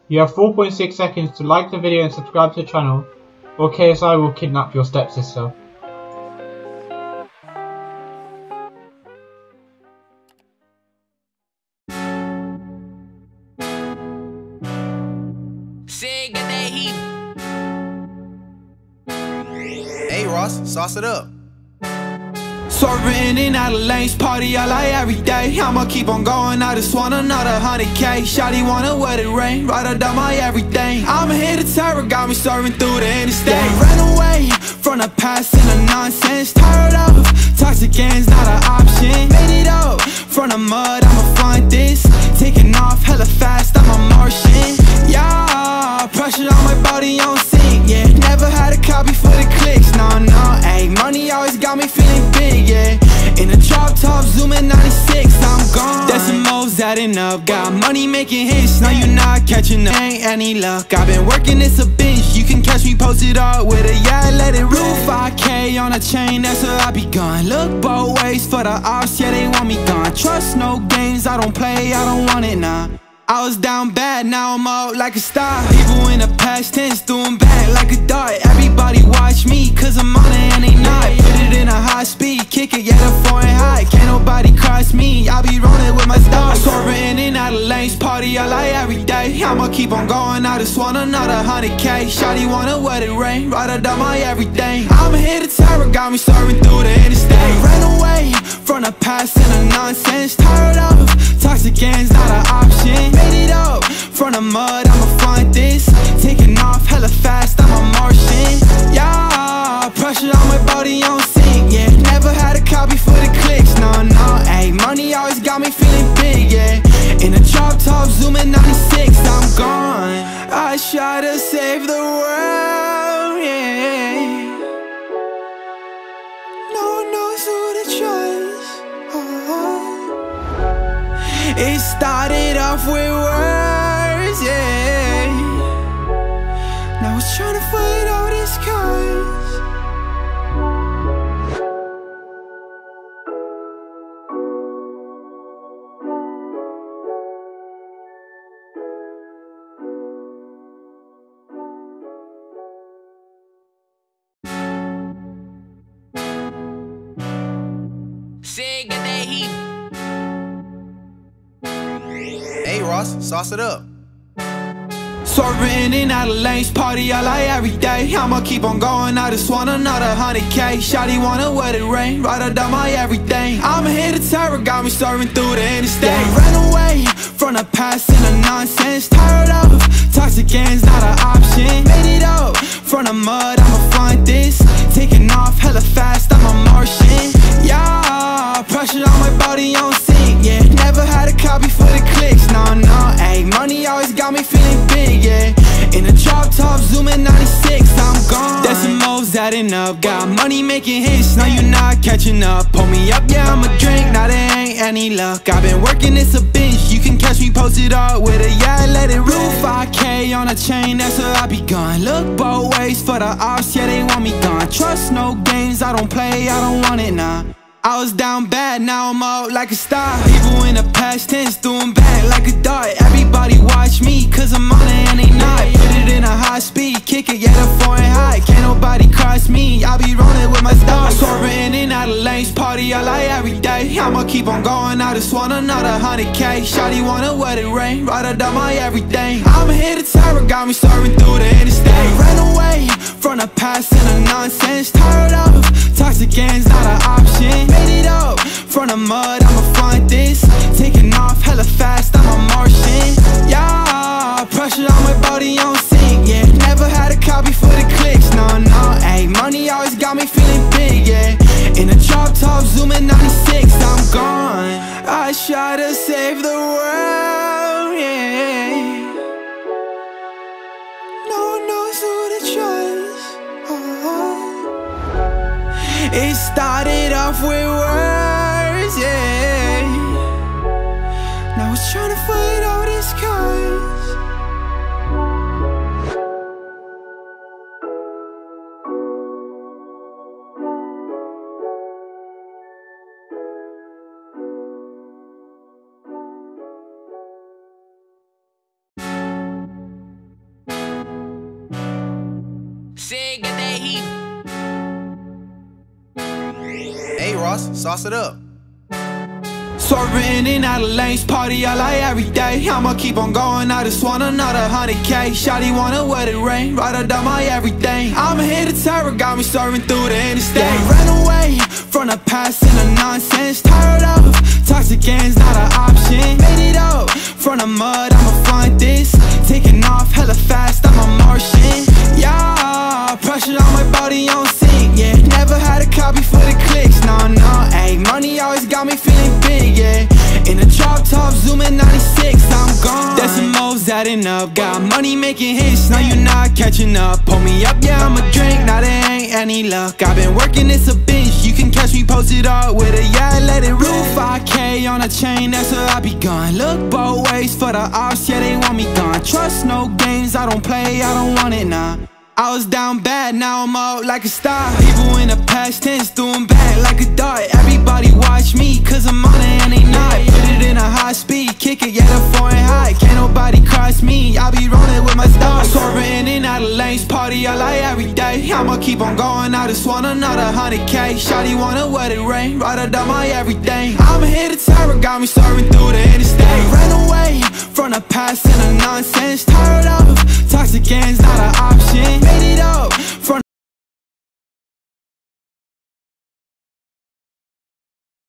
You have 4.6 seconds to like the video and subscribe to the channel, or KSI will kidnap your stepsister. Hey Ross, sauce it up. Swerving in out of lanes, party all like every day. I'ma keep on going, I just want another 100K. Shawty wanna let it rain, right up down my everything. I'm here to terror, got me serving through the interstate. Ran away from the past and the nonsense. Tired of toxic games, not an option. Made it up from the mud, I'ma find this. Taking off hella fast, I'm a Martian. Yeah, pressure on my body on sync, yeah. Never had a copy for the clicks, no, ayy. Money always got me feeling big, yeah. In a drop top, zooming 96, I'm gone. Decimals adding up, got money making hits. No, you not catching up, ain't any luck. I've been working, it's a bitch. You can catch me posted up with a yeah, let it rule. 5K on a chain, that's where I be gone. Look both ways for the ops, yeah, they want me gone. Trust no games, I don't play, I don't want it, nah. I was down bad, now I'm up like a star. People in the past tense doing bad like a dart. Everybody watch me, cause I'm on it and they not. Put it in a high speed, kick it, yeah, the foreign high. Can't nobody cross me, I be rolling with my stars. Swerving in and out of lanes, party all like every day. I'ma keep on going, I just want another 100K. Shawty wanna let it rain, right up down my everything. I'm here to terror, got me serving through the interstate. Ran away from the past and the nonsense. Tired of toxic games, not an option. Made it up from the mud, I'ma find this. Taking off hella fast, I'm a Martian. Yeah, pressure on my body on sync, yeah. Never had a copy for the clicks, no, ayy. Money always got me feeling big, yeah. In a drop top, zooming 96, I'm gone. I try to save the world, yeah. No one knows who to trust, oh. It started off with words, yeah. Now it's trying to fight all this cause. Hey Ross, sauce it up. Swerving in out of lanes, party all like every day. I'ma keep on going, I just want another 100K. Shawty wanna let it rain, right up down my everything. I'm here to terror, got me serving through the interstate. Ran away from the past and the nonsense. Tired of toxic games, not an option. Made it up from the mud, I'ma find this. Taking off hella fast, I'm a Martian. Yeah, pressure on my body on sync, yeah. Never had a copy for the clicks, no, ayy. Money always got me feeling big, yeah. In a drop top, zooming 96, I'm gone. Decimals adding up, got money making hits. No, you not catching up. Pull me up, yeah, I'ma drink, now there ain't any luck. I've been working, it's a bitch. You can catch me posted up with a yeah, let it rule. 5K on a chain, that's where I be gone. Look both ways for the ops, yeah, they want me gone. Trust no games, I don't play, I don't want it, nah. I was down bad, now I'm up like a star. People in the past tense doing bad like a dart. Everybody watch me, cause I'm on it and they not. Put it in a high speed, kick it, yeah, the foreign high. Can't nobody cross me, I be rolling with my stars. Swerving in and out of lanes, party all like every day. I'ma keep on going, I just want another 100K. Shawty wanna let it rain, right up down my everything. I'm here to terror, got me serving through the interstate. Ran away from the past and the nonsense. Tired of toxic games, not an option. Made it up from the mud, I'ma find this. Taking off hella fast, I'm a Martian. Yeah, pressure on my body on sync, yeah. Never had a copy for the clicks, no, ayy. Money always got me feeling big, yeah. In a drop top, zooming 96, I'm gone. I try to save the world, yeah. No one knows who to trust, oh. It started off with words, yeah. Now it's trying to fight all this cause. Ross, sauce it up. Swerving in out of lanes, party all like every day. I'ma keep on going, I just want another 100K. Shawty wanna wet it rain, right up down my everything. I'm here to terror, got me serving through the interstate. Yeah, ran away from the past and the nonsense. Tired of toxic games, not an option. Made it up from the mud, I'ma find this. Taking off hella fast, I'm a Martian. Yeah, pressure on my body on sync, yeah. Never had a copy for the clicks, no, ayy. Money always got me feeling big, yeah. In the drop top, zooming 96, I'm gone. Decimals adding up, got money making hits, no you not catching up. Pull me up, yeah, I'ma drink, now there ain't any luck. I've been working, it's a bitch, you can catch me posted up with a yeah, let it rip. 5K on a chain, that's where I be gone. Look both ways for the ops, yeah, they want me gone. Trust no games, I don't play, I don't want it, nah. I was down bad, now I'm up like a star. People in the past tense doing bad like a dart. Everybody watch me, cause I'm on it and they not. Put it in a high speed, kick it, yeah, the foreign high. Can't nobody cross me, I be rolling with my stars. Swerving in out of lanes, party all like every day. I'ma keep on going, I just want another 100K. Shawty wanna wet it rain, right up down my everything. I'm here to terror, got me serving through the interstate. Ran away from the past and the nonsense. Tired of toxic games,